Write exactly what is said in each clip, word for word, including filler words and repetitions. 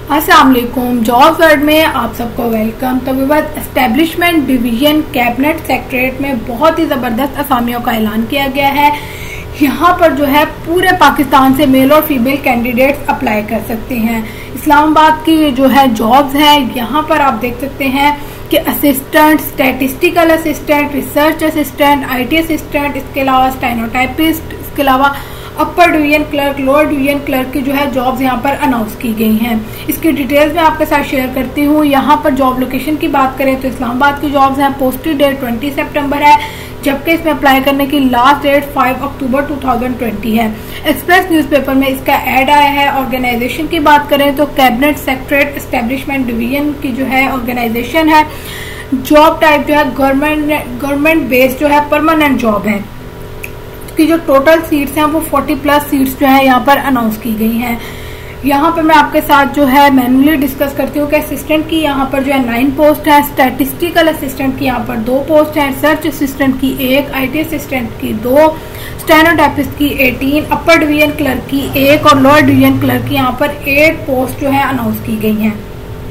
अस्सलाम वालेकुम। Job world में आप सबको वेलकम। तो विवाद एस्टेब्लिशमेंट डिवीजन कैबिनेट सेक्रेटरीट में बहुत ही ज़बरदस्त असामियों का ऐलान किया गया है। यहाँ पर जो है पूरे पाकिस्तान से मेल और फीमेल कैंडिडेट्स अप्लाई कर सकते हैं। इस्लामाबाद की जो है जॉब्स हैं, यहाँ पर आप देख सकते हैं कि assistant, statistical assistant, research assistant, IT assistant, इसके अलावा स्टेनोटाइपिस्ट, इसके अलावा upper division clerk, lower division clerk की जो है जॉब्स यहाँ पर अनाउंस की गई हैं। इसकी डिटेल्स मैं आपके साथ शेयर करती हूँ। यहाँ पर जॉब लोकेशन की बात करें तो इस्लामाबाद की जॉब्स हैं। पोस्टेड डेट बीस सितंबर है, जबकि इसमें अप्लाई करने की लास्ट डेट पाँच अक्टूबर दो हज़ार बीस है। एक्सप्रेस न्यूज़पेपर में इसका ऐड आया है। ऑर्गेनाइजेशन की बात करें तो कैबिनेट सेक्रेटरीट एस्टेब्लिशमेंट डिवीजन की जो है ऑर्गेनाइजेशन है। जॉब टाइप जो है गवर्नमेंट गवर्नमेंट बेस्ड जो है परमानेंट जॉब है। की जो टोटल सीट्स हैं वो चालीस प्लस सीट्स जो है यहाँ पर अनाउंस की गई हैं। यहाँ पर मैं आपके साथ जो है मैनुअली डिस्कस करती हूँ कि असिस्टेंट की यहाँ पर जो है नाइन पोस्ट है, स्टैटिस्टिकल असिस्टेंट की यहाँ पर दो पोस्ट है, रिसर्च असिस्टेंट की एक, आईटी असिस्टेंट की दो, स्टेनोटाइपिस्ट की अठारह, अपर डिवीजन क्लर्क की एक और लोअर डिवीजन क्लर्क की यहाँ पर आठ पोस्ट जो है अनाउंस की गई हैं।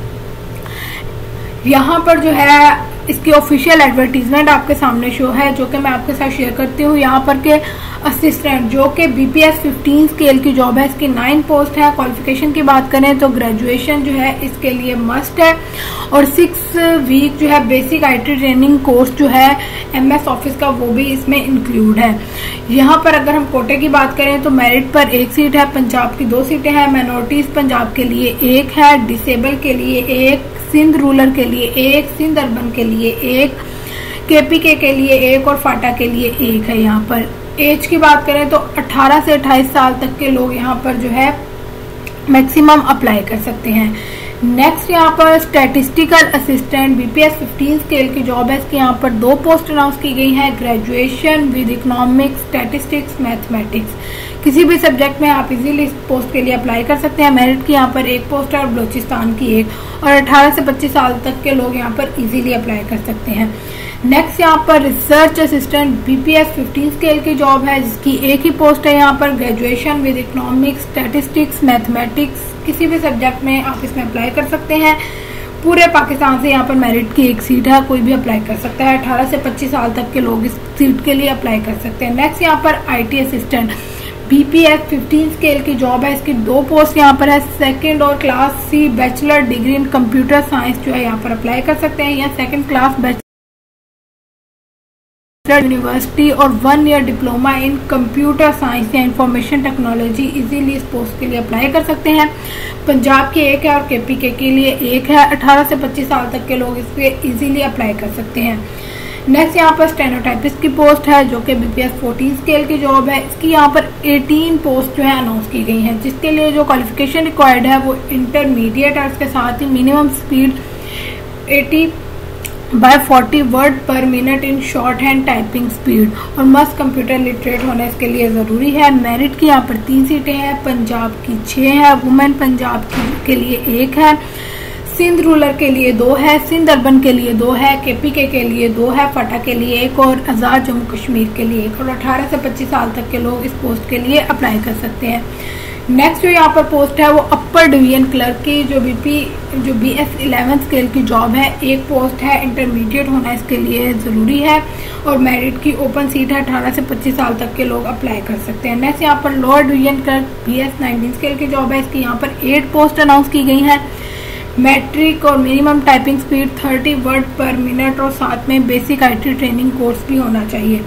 यहाँ पर जो है इसकी ऑफिशियल एडवर्टीजमेंट आपके सामने शो है, जो कि मैं आपके साथ शेयर करती हूँ। यहाँ पर के असिस्टेंट जो कि बीपीएस पंद्रह स्केल की जॉब है, इसकी नाइन पोस्ट है। क्वालिफिकेशन की बात करें तो ग्रेजुएशन जो है इसके लिए मस्ट है और सिक्स वीक जो है बेसिक आईटी ट्रेनिंग कोर्स जो है एमएस ऑफिस का वो भी इसमें इंक्लूड है। यहाँ पर अगर हम कोटे की बात करें तो मेरिट पर एक सीट है, पंजाब की दो सीटें हैं, माइनॉरिटीज पंजाब के लिए एक है, डिसेबल के लिए एक, सिंध रूरल के लिए एक, सिंध अर्बन के लिए एक, केपीके के लिए एक और फाटा के लिए एक है। यहाँ पर एज की बात करें तो अठारह से अट्ठाईस साल तक के लोग यहाँ पर जो है मैक्सिमम अप्लाई कर सकते हैं। नेक्स्ट यहाँ पर स्टैटिस्टिकल असिस्टेंट बीपीएस पंद्रह स्केल की जॉब है। इसकी यहाँ पर दो पोस्ट अनाउंस की गई हैं। Graduation with economics, statistics, mathematics, किसी भी सब्जेक्ट में आप इजीली इस पोस्ट के लिए अप्लाई कर सकते हैं। मेरिट की यहाँ पर एक पोस्ट है और बलूचिस्तान की एक, और अठारह से पच्चीस साल तक के लोग यहाँ पर इजीली अप्लाई कर सकते हैं। नेक्स्ट यहाँ पर रिसर्च असिस्टेंट बीपीएस पंद्रह स्केल की जॉब है, जिसकी एक ही पोस्ट है। यहाँ पर graduation with economics, statistics, mathematics, किसी भी सब्जेक्ट में आप इसमें अप्लाई कर सकते हैं। पूरे पाकिस्तान से यहाँ पर मेरिट की एक सीट है, कोई भी अप्लाई कर सकता है। अठारह से पच्चीस साल तक के लोग इस सीट के लिए अप्लाई कर सकते हैं। नेक्स्ट यहाँ पर आईटी असिस्टेंट बीपीएस पंद्रह स्केल की जॉब है। इसकी दो पोस्ट यहाँ पर है। सेकंड और class C bachelor degree in computer science जो है यहाँ पर अप्लाई कर सकते हैं, या सेकंड क्लास बैचलर यूनिवर्सिटी और one year diploma in computer science या इंफॉर्मेशन टेक्नोलॉजी इजीली इस पोस्ट के लिए अप्लाई कर सकते हैं। पंजाब की एक है और केपीके के लिए एक है। अठारह से पच्चीस साल तक के लोग इस पे इजीली अप्लाई कर सकते हैं। नेक्स्ट यहाँ पर स्टेनोटाइपिस्ट की पोस्ट है, जो कि बीपीएस चौदह स्केल की जॉब है। इसकी यहाँ पर अठारह पोस्ट जो है अनाउंस की गई हैं, जिसके लिए जो क्वालिफिकेशन रिक्वायर्ड है वो इंटरमीडिएट है। इसके साथ ही मिनिमम स्पीड अस्सी बाय चालीस word per minute in shorthand typing speed और मस्ट कंप्यूटर लिटरेट होना इसके लिए ज़रूरी है। मेरिट की यहाँ पर तीन सीटें हैं, पंजाब की छः है, वुमेन पंजाब की के लिए एक है, सिंध रूरल के लिए दो है, सिंध अर्बन के लिए दो है, केपीके के लिए दो है, फटा के लिए एक और आज़ाद जम्मू कश्मीर के लिए एक। और अठारह से पच्चीस साल तक के लोग इस पोस्ट के लिए अप्लाई कर सकते हैं। नेक्स्ट जो यहाँ पर पोस्ट है वो अपर डिवीजन क्लर्क की, जो बीपी जो बीएस इलेवन स्केल की जॉब है। एक पोस्ट है, इंटरमीडिएट होना इसके लिए ज़रूरी है और मेरिट की ओपन सीट है। अठारह से पच्चीस साल तक के लोग अप्लाई कर सकते हैं। नेक्स्ट यहाँ पर lower division clerk BS nineteen scale की जॉब है। इसकी यहाँ पर एट पोस्ट अनाउंस की गई हैं। मैट्रिक और मिनिमम टाइपिंग स्पीड तीस वर्ड पर मिनट और साथ में बेसिक आईटी ट्रेनिंग कोर्स भी होना चाहिए।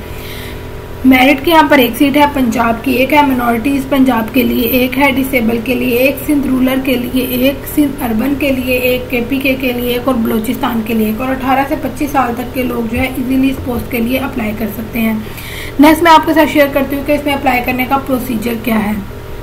मेरिट की यहाँ पर एक सीट है, पंजाब की एक है, मिनॉरिटीज पंजाब के लिए एक है, डिसेबल के लिए एक, सिंध रूरल के लिए एक, सिंध अर्बन के लिए एक, केपीके के लिए एक और बलूचिस्तान के लिए एक। और अठारह से पच्चीस साल तक के लोग जो है इजीली इस पोस्ट के लिए अप्लाई कर सकते हैं। नेक्स्ट मैं आपके साथ शेयर करती हूँ कि इसमें अप्लाई करने का प्रोसीजर क्या है।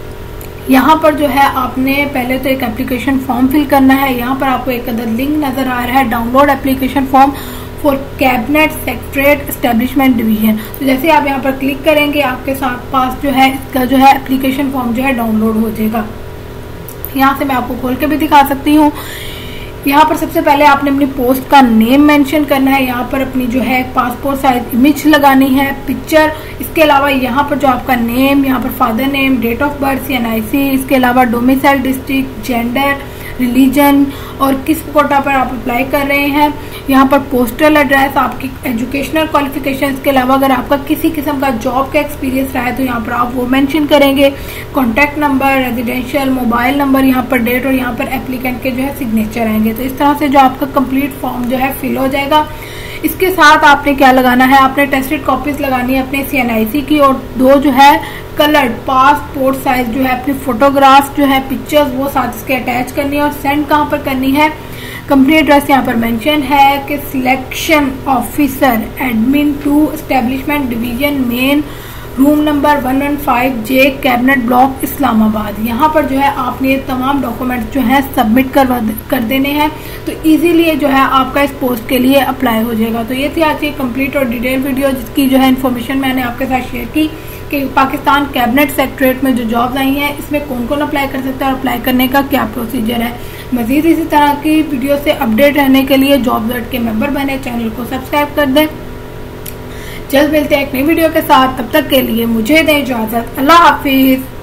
यहाँ पर जो है आपने पहले तो एक एप्लीकेशन फॉर्म फिल करना है। यहाँ पर आपको एक अदर लिंक नजर आ रहा है, download application form for cabinet secretariat establishment division. तो जैसे आप यहाँ पर क्लिक करेंगे, आपके साथ पास जो है इसका जो है एप्लीकेशन फॉर्म जो है डाउनलोड हो जाएगा। यहाँ से मैं आपको खोल के भी दिखा सकती हूँ। यहाँ पर सबसे पहले आपने अपनी पोस्ट का नेम मेंशन करना है। यहाँ पर अपनी जो है पासपोर्ट साइज इमेज लगानी है, पिक्चर। इसके अलावा यहाँ पर जो आपका नेम, यहाँ पर father name, date of birth, N I C, इसके अलावा डोमिसाइल डिस्ट्रिक्ट, जेंडर, रिलीजन और किस कोटा पर आप अप्लाई कर रहे हैं। यहाँ पर पोस्टल एड्रेस, आपकी एजुकेशनल क्वालिफिकेशंस के अलावा अगर आपका किसी किस्म का जॉब का एक्सपीरियंस रहा है तो यहाँ पर आप वो मेंशन करेंगे। Contact number, residential, mobile number, यहाँ पर डेट और यहाँ पर एप्लीकेंट के जो है सिग्नेचर आएंगे। तो इस तरह से जो आपका कंप्लीट फॉर्म जो है फिल हो जाएगा। इसके साथ आपने क्या लगाना है, आपने टेस्टेड कॉपीज लगानी है अपने सी एन आई सी की और दो जो है कलर्ड पासपोर्ट साइज जो है अपनी फोटोग्राफ जो है पिक्चर्स वो साथ इसके अटैच करनी है। और सेंड कहाँ पर करनी है, कंपनी एड्रेस यहाँ पर मेंशन है कि selection officer admin two establishment division main room number one one five J cabinet block Islamabad. यहाँ पर जो है आपने तमाम डॉक्यूमेंट्स जो है सबमिट कर कर देने हैं तो इजीली जो है आपका इस पोस्ट के लिए अप्लाई हो जाएगा। तो ये थी आज की कंप्लीट और डिटेल वीडियो जिसकी जो है इन्फॉर्मेशन मैंने आपके साथ शेयर की कि पाकिस्तान कैबिनेट सेक्रेटरीट में जो जॉब्स आई हैं इसमें कौन कौन अप्लाई कर सकता है और अप्लाई करने का क्या प्रोसीजर है। मजीद इसी तरह की वीडियो से अपडेट रहने के लिए जॉब अलर्ट के मेंबर बने, चैनल को सब्सक्राइब कर दें। जल्द मिलते हैं एक नई वीडियो के साथ, तब तक के लिए मुझे दें इजाजत। अल्लाह हाफिज।